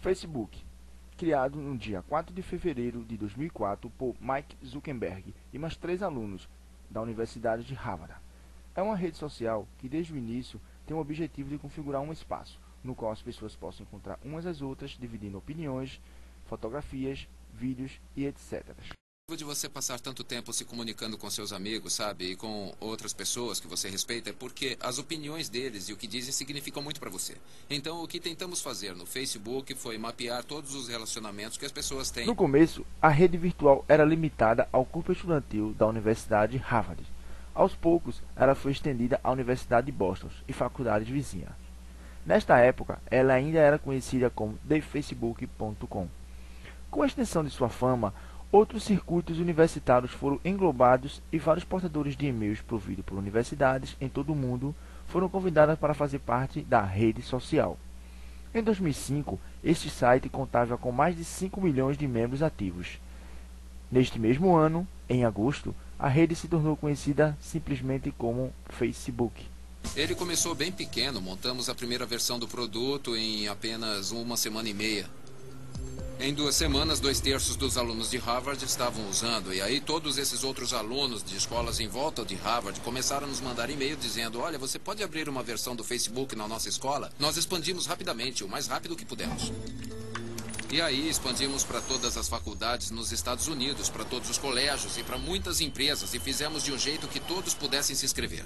Facebook, criado no dia 4 de fevereiro de 2004 por Mike Zuckerberg e mais 3 alunos da Universidade de Harvard. É uma rede social que desde o início tem o objetivo de configurar um espaço no qual as pessoas possam encontrar umas às outras, dividindo opiniões, fotografias, vídeos e etc. De você passar tanto tempo se comunicando com seus amigos, sabe, e com outras pessoas que você respeita, é porque as opiniões deles e o que dizem significam muito para você. Então, o que tentamos fazer no Facebook foi mapear todos os relacionamentos que as pessoas têm. No começo, a rede virtual era limitada ao corpo estudantil da Universidade de Harvard. Aos poucos, ela foi estendida à Universidade de Boston e faculdades vizinhas. Nesta época, ela ainda era conhecida como thefacebook.com. Com a extensão de sua fama, outros circuitos universitários foram englobados e vários portadores de e-mails providos por universidades em todo o mundo foram convidados para fazer parte da rede social. Em 2005, este site contava com mais de 5 milhões de membros ativos. Neste mesmo ano, em agosto, a rede se tornou conhecida simplesmente como Facebook. Ele começou bem pequeno, montamos a primeira versão do produto em apenas uma semana e meia. Em 2 semanas, 2/3 dos alunos de Harvard estavam usando, e aí todos esses outros alunos de escolas em volta de Harvard começaram a nos mandar e-mail dizendo: olha, você pode abrir uma versão do Facebook na nossa escola? Nós expandimos rapidamente, o mais rápido que pudemos. E aí expandimos para todas as faculdades nos Estados Unidos, para todos os colégios e para muitas empresas, e fizemos de um jeito que todos pudessem se inscrever.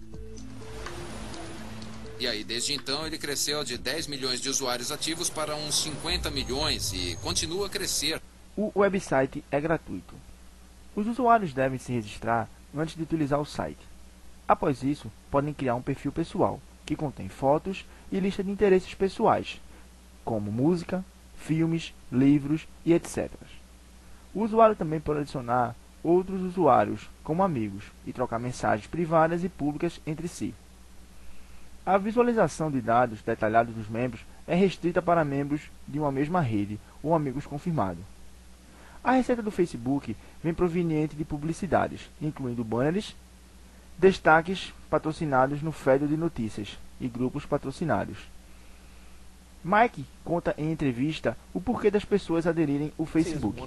E aí, desde então, ele cresceu de 10 milhões de usuários ativos para uns 50 milhões e continua a crescer. O website é gratuito. Os usuários devem se registrar antes de utilizar o site. Após isso, podem criar um perfil pessoal, que contém fotos e lista de interesses pessoais, como música, filmes, livros e etc. O usuário também pode adicionar outros usuários como amigos e trocar mensagens privadas e públicas entre si. A visualização de dados detalhados dos membros é restrita para membros de uma mesma rede ou amigos confirmados. A receita do Facebook vem proveniente de publicidades, incluindo banners, destaques patrocinados no feed de notícias e grupos patrocinados. Mike conta em entrevista o porquê das pessoas aderirem ao Facebook.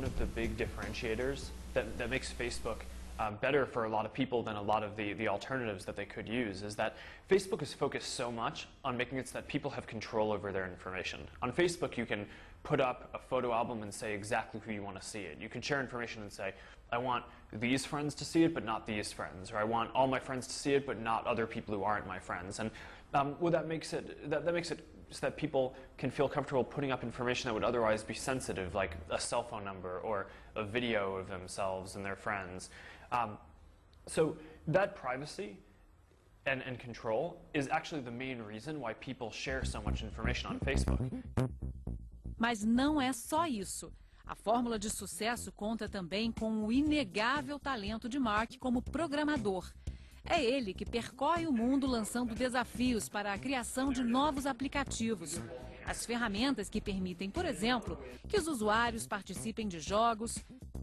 Better for a lot of people than a lot of the alternatives that they could use is that Facebook is focused so much on making it so that people have control over their information. On Facebook, you can put up a photo album and say exactly who you want to see it. You can share information and say, I want these friends to see it, but not these friends. Or I want all my friends to see it, but not other people who aren't my friends. And what that makes it so that people can feel comfortable putting up information that would otherwise be sensitive, like a cell phone number or a video of themselves and their friends. So that privacy and control is actually the main reason why people share so much information on Facebook. Mas não é só isso. A fórmula de sucesso conta também com o inegável talento de Mark como programador. É ele que percorre o mundo lançando desafios para a criação de novos aplicativos. As ferramentas que permitem, por exemplo, que os usuários participem de jogos,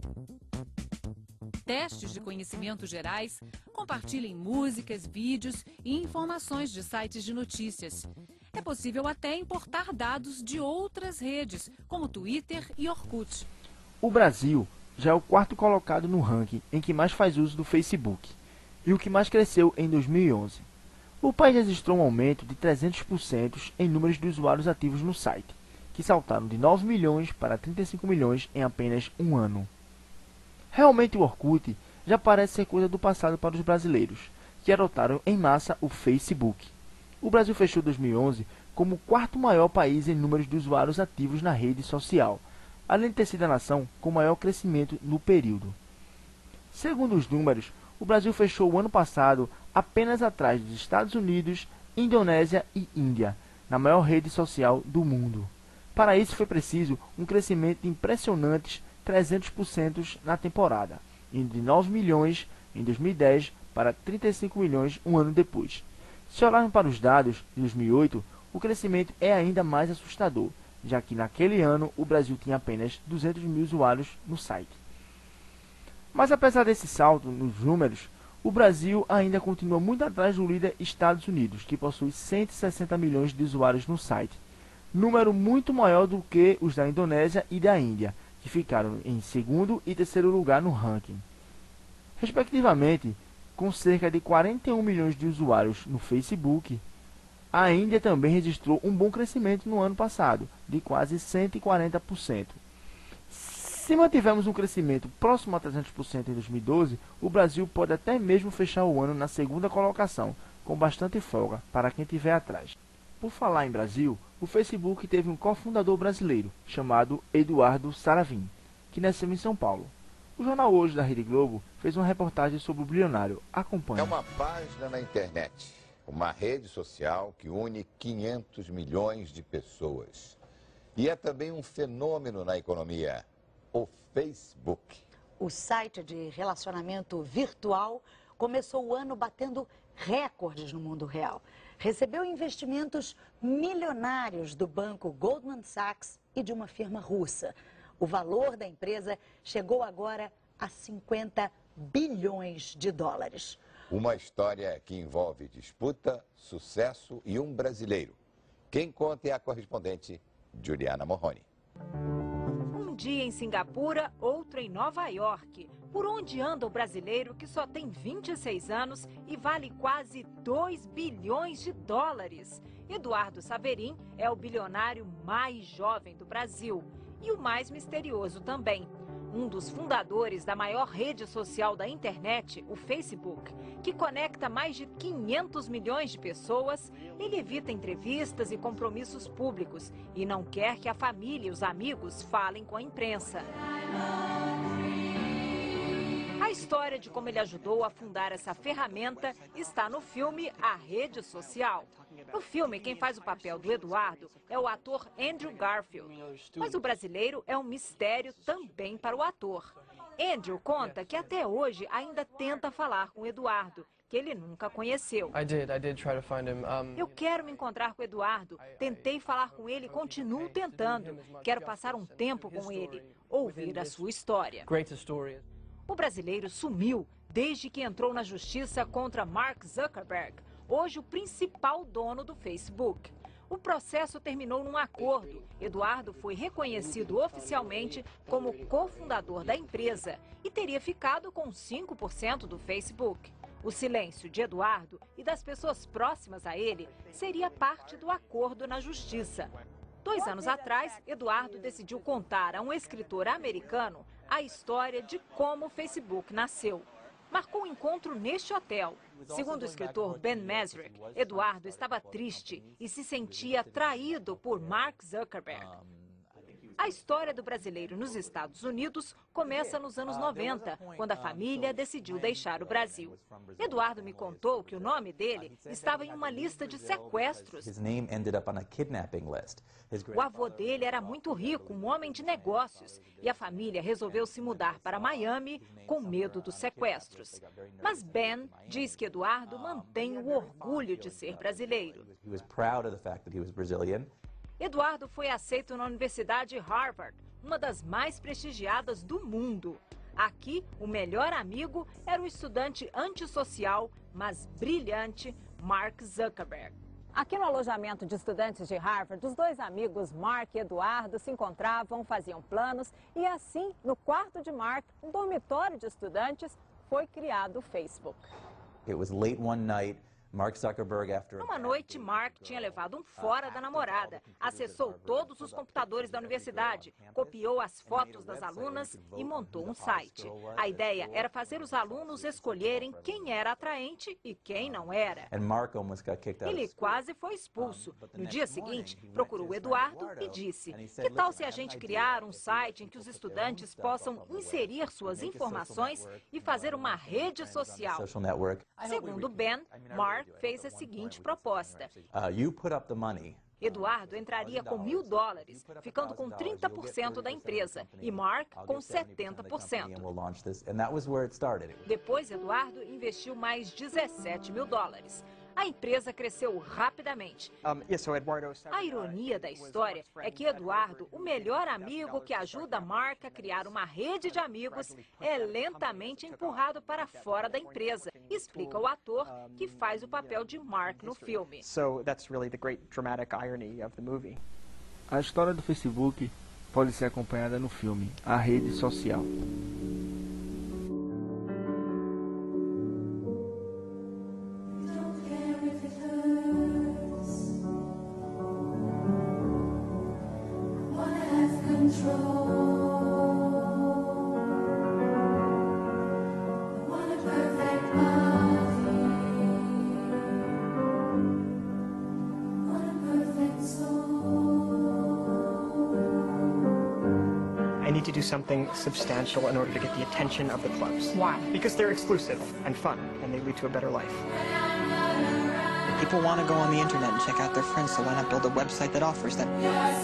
testes de conhecimentos gerais, compartilhem músicas, vídeos e informações de sites de notícias. É possível até importar dados de outras redes, como Twitter e Orkut. O Brasil já é o 4º colocado no ranking em que mais faz uso do Facebook, e o que mais cresceu em 2011. O país registrou um aumento de 300% em números de usuários ativos no site, que saltaram de 9 milhões para 35 milhões em apenas um ano. Realmente o Orkut já parece ser coisa do passado para os brasileiros, que adotaram em massa o Facebook. O Brasil fechou 2011 como o 4º maior país em números de usuários ativos na rede social, além de ter sido a nação com maior crescimento no período. Segundo os números, o Brasil fechou o ano passado apenas atrás dos Estados Unidos, Indonésia e Índia, na maior rede social do mundo. Para isso foi preciso um crescimento de impressionantes 300% na temporada, indo de 9 milhões em 2010 para 35 milhões um ano depois. Se olharmos para os dados de 2008, o crescimento é ainda mais assustador, já que naquele ano o Brasil tinha apenas 200 mil usuários no site. Mas apesar desse salto nos números, o Brasil ainda continua muito atrás do líder Estados Unidos, que possui 160 milhões de usuários no site. número muito maior do que os da Indonésia e da Índia, que ficaram em segundo e terceiro lugar no ranking. Respectivamente, com cerca de 41 milhões de usuários no Facebook, a Índia também registrou um bom crescimento no ano passado, de quase 140%. Se mantivermos um crescimento próximo a 300% em 2012, o Brasil pode até mesmo fechar o ano na segunda colocação, com bastante folga para quem estiver atrás. Por falar em Brasil, o Facebook teve um cofundador brasileiro, chamado Eduardo Saravim, que nasceu em São Paulo. O Jornal Hoje da Rede Globo fez uma reportagem sobre o bilionário. Acompanhe. É uma página na internet, uma rede social que une 500 milhões de pessoas. E é também um fenômeno na economia, o Facebook. O site de relacionamento virtual começou o ano batendo recordes no mundo real. Recebeu investimentos milionários do banco Goldman Sachs e de uma firma russa. O valor da empresa chegou agora a 50 bilhões de dólares. Uma história que envolve disputa, sucesso e um brasileiro. Quem conta é a correspondente Juliana Morrone. Um dia em Singapura, outro em Nova York. Por onde anda o brasileiro que só tem 26 anos e vale quase 2 bilhões de dólares? Eduardo Saverin é o bilionário mais jovem do Brasil e o mais misterioso também. Um dos fundadores da maior rede social da internet, o Facebook, que conecta mais de 500 milhões de pessoas, ele evita entrevistas e compromissos públicos e não quer que a família e os amigos falem com a imprensa. A história de como ele ajudou a fundar essa ferramenta está no filme A Rede Social. No filme, quem faz o papel do Eduardo é o ator Andrew Garfield. Mas o brasileiro é um mistério também para o ator. Andrew conta que até hoje ainda tenta falar com o Eduardo, que ele nunca conheceu. Eu quero me encontrar com o Eduardo. Tentei falar com ele e continuo tentando. Quero passar um tempo com ele, ouvir a sua história. O brasileiro sumiu desde que entrou na justiça contra Mark Zuckerberg, hoje o principal dono do Facebook. O processo terminou num acordo. Eduardo foi reconhecido oficialmente como cofundador da empresa e teria ficado com 5% do Facebook. O silêncio de Eduardo e das pessoas próximas a ele seria parte do acordo na justiça. 2 anos atrás, Eduardo decidiu contar a um escritor americano a história de como o Facebook nasceu. Marcou um encontro neste hotel. Segundo o escritor Ben Mesrick, Eduardo estava triste e se sentia traído por Mark Zuckerberg. A história do brasileiro nos Estados Unidos começa nos anos 90, quando a família decidiu deixar o Brasil. Eduardo me contou que o nome dele estava em uma lista de sequestros. O avô dele era muito rico, um homem de negócios, e a família resolveu se mudar para Miami com medo dos sequestros. Mas Ben diz que Eduardo mantém o orgulho de ser brasileiro. Eduardo foi aceito na Universidade Harvard, uma das mais prestigiadas do mundo. Aqui, o melhor amigo era o estudante antissocial, mas brilhante, Mark Zuckerberg. Aqui no alojamento de estudantes de Harvard, os dois amigos Mark e Eduardo se encontravam, faziam planos e assim, no quarto de Mark, um dormitório de estudantes, foi criado o Facebook. Numa noite, Mark tinha levado um fora da namorada, acessou todos os computadores da universidade, copiou as fotos das alunas e montou um site. A ideia era fazer os alunos escolherem quem era atraente e quem não era. Ele quase foi expulso. No dia seguinte, procurou Eduardo e disse: "Que tal se a gente criar um site em que os estudantes possam inserir suas informações e fazer uma rede social?" Segundo Ben, Mark fez a seguinte proposta. Eduardo entraria com $1.000, ficando com 30% da empresa, e Mark com 70%. Depois, Eduardo investiu mais $17 mil. A empresa cresceu rapidamente. A ironia da história é que Eduardo, o melhor amigo que ajuda Mark a criar uma rede de amigos, é lentamente empurrado para fora da empresa, explica o ator que faz o papel de Mark no filme. A história do Facebook pode ser acompanhada no filme A Rede Social. I need to do something substantial in order to get the attention of the clubs. Why? Because they're exclusive and fun, and they lead to a better life. People want to go on the internet and check out their friends, so why not build a website that offers that?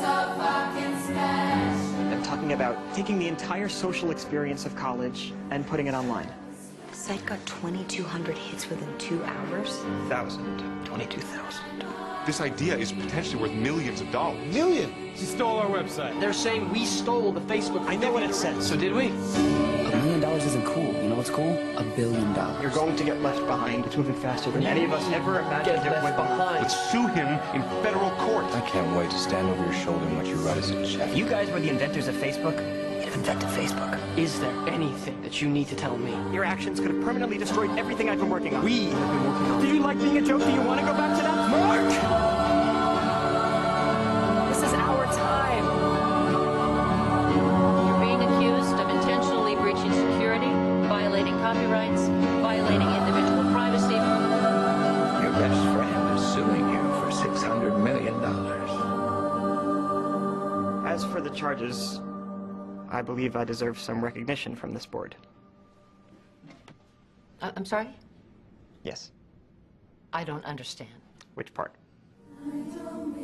I'm talking about taking the entire social experience of college and putting it online. The site got 2,200 hits within 2 hours. 22,000. This idea is potentially worth millions of dollars. Million? She stole our website. They're saying we stole the Facebook. I know what it says. So did we? $1 million isn't cool. You know what's cool? $1 billion. You're going to get left behind. It's moving faster than any of us ever imagined it would. Let's sue him in federal court. I can't wait to stand over your shoulder and watch you write us a check. If you guys were the inventors of Facebook, you'd have invented Facebook. Is there anything that you need to tell me? Your actions could have permanently destroyed everything I've been working on. We have been working on. Do you like being a joke? Do you want to go back to that? Mark! This is our time. You're being accused of intentionally breaching security, violating copyrights, violating individual privacy. Your best friend is suing you for $600 million. As for the charges, I believe I deserve some recognition from this board. I'm sorry? Yes. I don't understand. Which part?